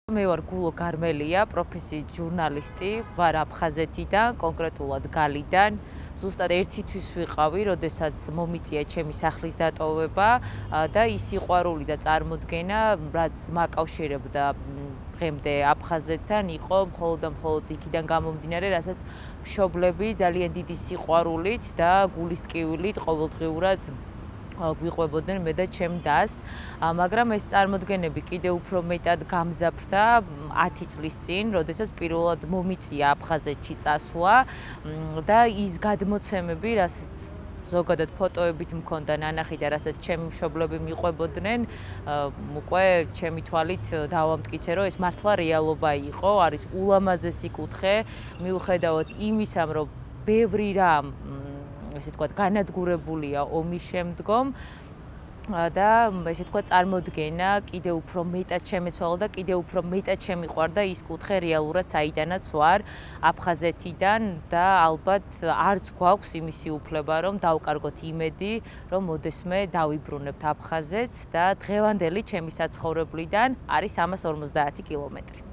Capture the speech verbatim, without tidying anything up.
მე ვარ გულო გარმელია, პროფესიით ჟურნალისტი, ვარ აფხაზეთიდან, კონკრეტულად გალიდან. ზუსტად ერთი თვის ვიყავი, როდესაც მომიწია ჩემი სახლის დატოვება და ის სიყვარული და წარმოდგენა, რაც მაკავშირებდა დღემდე აფხაზეთთან, იყო მხოლოდ და მხოლოდ იქიდან გამომდინარე, რასაც მშობლები ძალიან დიდი სიყვარულით და გულის ტკივილით ყოველდღიურად გვიყვებოდნენ მე და ჩემ დას, მაგრამ ეს წარმოდგენები კიდევ უფრო მეტად გამძაფრდა ათი წლის წინ, როდესაც პირველად მომიწია აფხაზეთში წასვლა და ის გადმოცემები, რასაც ზოგადად ფოტოებით მქონდა ნანახი და რასაც ჩემი მშობლები მიყვებოდნენ, უკვე ჩემი თვალით დავამტკიცე, რომ ეს მართლა რეალობა იყო, არის ულამაზესი კუთხე, მიუხედავად იმისა, რომ ბევრი რამ ესე თქვა განადგურებულია ომის შემდგომ და ესე თქვა წარმოდგენა კიდევ უფრო მეტად შემეცვალა და კიდევ უფრო მეტად შემიყვარდა ის კუთხე რეალურად საიდანაც ვარ აფხაზეთიდან და ალბათ არც გვაქვს იმისი უფლება რომ დავკარგოთ იმედი რომ მოდესმე დავიბრუნებთ აფხაზეთს და დღევანდელი ჩემი საცხოვრებლიდან არის სამას ორმოცდაათი კილომეტრი.